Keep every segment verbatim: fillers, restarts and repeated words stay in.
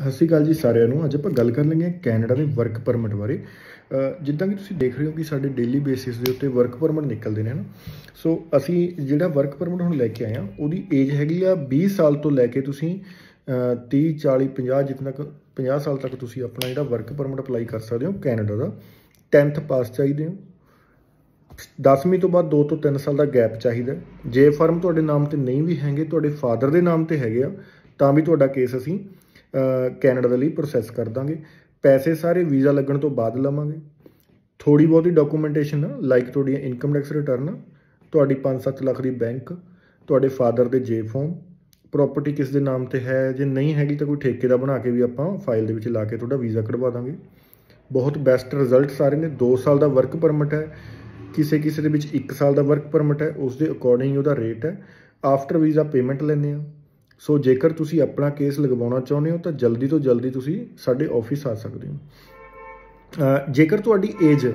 ਸਤਿ ਸ਼੍ਰੀ ਅਕਾਲ ਜੀ ਸਾਰਿਆਂ ਨੂੰ। ਅੱਜ ਆਪਾਂ ਗੱਲ ਕਰ ਲੈਂਗੇ ਕੈਨੇਡਾ ਦੇ ਵਰਕ ਪਰਮਿਟ ਬਾਰੇ। ਜਿੱਦਾਂ ਕਿ ਤੁਸੀਂ ਦੇਖ ਰਹੇ ਹੋ ਕਿ ਸਾਡੇ ਡੇਲੀ ਬੇਸਿਸ ਦੇ ਉੱਤੇ ਵਰਕ ਪਰਮਿਟ ਨਿਕਲਦੇ ਨੇ ਹਨ। ਸੋ ਅਸੀਂ ਜਿਹੜਾ ਵਰਕ ਪਰਮਿਟ ਹੁਣ ਲੈ ਕੇ ਆਏ ਹਾਂ ਉਹਦੀ ਏਜ ਹੈਗੀ ਆ ਵੀਹ ਸਾਲ ਤੋਂ ਲੈ ਕੇ ਤੁਸੀਂ ਤੀਹ ਚਾਲੀ ਪੰਜਾਹ ਜਿੱਥੇ ਤੱਕ ਪੰਜਾਹ ਸਾਲ ਤੱਕ ਤੁਸੀਂ ਆਪਣਾ ਜਿਹੜਾ ਵਰਕ ਪਰਮਿਟ ਅਪਲਾਈ ਕਰ ਸਕਦੇ ਹੋ ਕੈਨੇਡਾ ਦਾ। ਟੈਂਥ ਪਾਸ ਚਾਹੀਦੇ ਹੋ। ਦਸਵੀਂ ਤੋਂ ਬਾਅਦ ਦੋ ਤੋਂ ਤਿੰਨ ਸਾਲ ਦਾ ਗੈਪ ਚਾਹੀਦਾ। ਜੇ ਫਰਮ ਤੁਹਾਡੇ ਨਾਮ 'ਤੇ ਨਹੀਂ ਵੀ ਹੈਗੇ, ਤੁਹਾਡੇ ਫਾਦਰ ਦੇ ਨਾਮ 'ਤੇ ਹੈਗੇ ਆ, ਤਾਂ ਵੀ ਤੁਹਾਡਾ ਕੇਸ ਅਸੀਂ ਕੈਨੇਡਾ ਦੇ ਲਈ ਪ੍ਰੋਸੈਸ ਕਰ ਦਾਂਗੇ। ਪੈਸੇ ਸਾਰੇ ਵੀਜ਼ਾ ਲੱਗਣ ਤੋਂ ਬਾਅਦ ਲਵਾਂਗੇ। ਥੋੜ੍ਹੀ ਬਹੁਤੀ ਡਾਕੂਮੈਂਟੇਸ਼ਨ ਲਾਈਕ ਤੁਹਾਡੀਆਂ ਇਨਕਮ ਟੈਕਸ ਰਿਟਰਨ, ਤੁਹਾਡੀ ਪੰਜ ਸੱਤ ਲੱਖ ਦੀ ਬੈਂਕ, ਤੁਹਾਡੇ ਫਾਦਰ ਦੇ ਜੇ ਫੋਰਮ, ਪ੍ਰੋਪਰਟੀ ਕਿਸ ਦੇ ਨਾਮ 'ਤੇ ਹੈ, ਜੇ ਨਹੀਂ ਹੈਗੀ ਤਾਂ ਕੋਈ ਠੇਕੇ ਦਾ ਬਣਾ ਕੇ ਵੀ ਆਪਾਂ ਫਾਈਲ ਦੇ ਵਿੱਚ ਲਾ ਕੇ ਤੁਹਾਡਾ ਵੀਜ਼ਾ ਕਢਵਾ ਦਾਂਗੇ। ਬਹੁਤ ਬੈਸਟ ਰਿਜ਼ਲਟ ਸਾਰੇ ਨੇ। ਦੋ ਸਾਲ ਦਾ ਵਰਕ ਪਰਮਿਟ ਹੈ, ਕਿਸੇ ਕਿਸੇ ਦੇ ਵਿੱਚ ਇੱਕ ਸਾਲ ਦਾ ਵਰਕ ਪਰਮਿਟ ਹੈ, ਉਸ ਦੇ ਅਕੋਰਡਿੰਗ ਉਹਦਾ ਰੇਟ ਹੈ। ਆਫਟਰ ਵੀਜ਼ਾ ਪੇਮੈਂਟ ਲੈਂਦੇ ਹਾਂ। ਸੋ ਜੇਕਰ ਤੁਸੀਂ ਆਪਣਾ ਕੇਸ ਲਗਵਾਉਣਾ ਚਾਹੁੰਦੇ ਹੋ ਤਾਂ ਜਲਦੀ ਤੋਂ ਜਲਦੀ ਤੁਸੀਂ ਸਾਡੇ ਆਫਿਸ ਆ ਸਕਦੇ ਹੋ। ਜੇਕਰ ਤੁਹਾਡੀ ਏਜ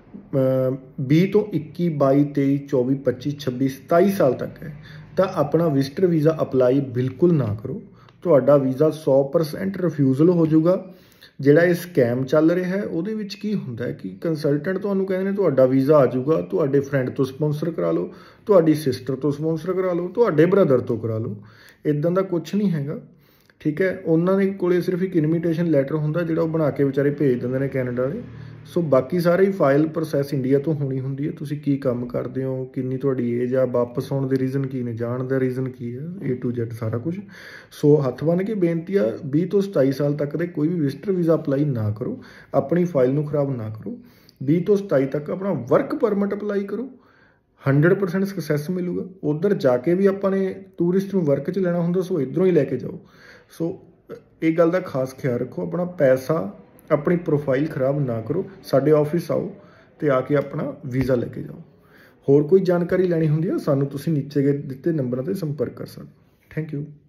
ਵੀਹ ਤੋਂ ਇੱਕੀ ਬਾਈ ਤੇਈ ਚੌਵੀ ਪੱਚੀ ਛੱਬੀ ਸਤਾਈ ਸਾਲ ਤੱਕ ਹੈ ਤਾਂ ਆਪਣਾ ਵਿਜ਼ਟਰ ਵੀਜ਼ਾ ਅਪਲਾਈ ਬਿਲਕੁਲ ਨਾ ਕਰੋ। ਤੁਹਾਡਾ ਵੀਜ਼ਾ ਸੌ ਪਰਸੈਂਟ ਰਿਫਿਊਜ਼ਲ ਹੋ ਜਾਊਗਾ। ਜਿਹੜਾ ਇਹ ਸਕੈਮ ਚੱਲ ਰਿਹਾ ਹੈ ਉਹਦੇ ਵਿੱਚ ਕੀ ਹੁੰਦਾ ਹੈ ਕਿ ਕੰਸਲਟੈਂਟ ਤੁਹਾਨੂੰ ਕਹਿੰਦੇ ਨੇ ਤੁਹਾਡਾ ਵੀਜ਼ਾ ਆ ਜਾਊਗਾ, ਤੁਹਾਡੇ ਫਰੈਂਡ ਤੋਂ ਸਪੋਂਸਰ ਕਰਾ ਲਓ, ਤੁਹਾਡੀ ਸਿਸਟਰ ਤੋਂ ਸਪੋਂਸਰ ਕਰਾ ਲਓ, ਤੁਹਾਡੇ ਬ੍ਰਦਰ ਤੋਂ ਕਰਾ ਲਓ। ਇੱਦਾਂ ਦਾ ਕੁਛ ਨਹੀਂ ਹੈਗਾ, ਠੀਕ ਹੈ। ਉਹਨਾਂ ਦੇ ਕੋਲੇ ਸਿਰਫ ਇੱਕ ਇਨਵੀਟੇਸ਼ਨ ਲੈਟਰ ਹੁੰਦਾ ਜਿਹੜਾ ਉਹ ਬਣਾ ਕੇ ਵਿਚਾਰੇ ਭੇਜ ਦਿੰਦੇ ਨੇ ਕੈਨੇਡਾ ਦੇ। ਸੋ ਬਾਕੀ ਸਾਰੇ ਹੀ ਫਾਈਲ ਪ੍ਰੋਸੈਸ ਇੰਡੀਆ ਤੋਂ ਹੋਣੀ ਹੁੰਦੀ ਹੈ। ਤੁਸੀਂ ਕੀ ਕੰਮ ਕਰਦੇ ਹੋ, ਕਿੰਨੀ ਤੁਹਾਡੀ ਏਜ ਆ, ਵਾਪਸ ਆਉਣ ਦੇ ਰੀਜ਼ਨ ਕੀ ਨੇ, ਜਾਣ ਦਾ ਰੀਜ਼ਨ ਕੀ ਹੈ, ਏ ਟੂ ਜੈਡ ਸਾਰਾ ਕੁਝ। ਸੋ ਹੱਥ ਬੰਨ੍ਹ ਕੇ ਬੇਨਤੀ ਆ, ਵੀਹ ਤੋਂ ਸਤਾਈ ਸਾਲ ਤੱਕ ਦੇ ਕੋਈ ਵੀ ਵਿਜ਼ਟਰ ਵੀਜ਼ਾ ਅਪਲਾਈ ਨਾ ਕਰੋ। ਆਪਣੀ ਫਾਈਲ ਨੂੰ ਖਰਾਬ ਨਾ ਕਰੋ। ਵੀਹ ਤੋਂ ਸਤਾਈ ਤੱਕ ਆਪਣਾ ਵਰਕ ਪਰਮਿਟ ਅਪਲਾਈ ਕਰੋ। ਹੰਡਰਡ ਪਰਸੈਂਟ ਸਕਸੈਸ ਮਿਲੂਗਾ। ਉੱਧਰ ਜਾ ਕੇ ਵੀ ਆਪਾਂ ਨੇ ਟੂਰਿਸਟ ਨੂੰ ਵਰਕ 'ਚ ਲੈਣਾ ਹੁੰਦਾ, ਸੋ ਇੱਧਰੋਂ ਹੀ ਲੈ ਕੇ ਜਾਓ। ਸੋ ਇਹ ਗੱਲ ਦਾ ਖਾਸ ਖਿਆਲ ਰੱਖੋ। ਆਪਣਾ ਪੈਸਾ, ਆਪਣੀ ਪ੍ਰੋਫਾਈਲ ਖਰਾਬ ਨਾ ਕਰੋ। ਸਾਡੇ ਆਫਿਸ ਆਓ ਅਤੇ ਆ ਕੇ ਆਪਣਾ ਵੀਜ਼ਾ ਲੈ ਕੇ ਜਾਓ। ਹੋਰ ਕੋਈ ਜਾਣਕਾਰੀ ਲੈਣੀ ਹੁੰਦੀ ਆ ਸਾਨੂੰ ਤੁਸੀਂ ਨੀਚੇ ਦਿੱਤੇ ਨੰਬਰਾਂ 'ਤੇ ਸੰਪਰਕ ਕਰ ਸਕਦੇ ਹੋ। Thank you.